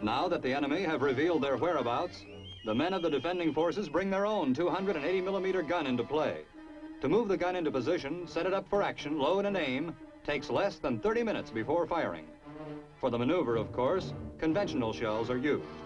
Now that the enemy have revealed their whereabouts, the men of the defending forces bring their own 280mm gun into play. To move the gun into position, set it up for action, load and aim, takes less than 30 minutes before firing. For the maneuver, of course, conventional shells are used.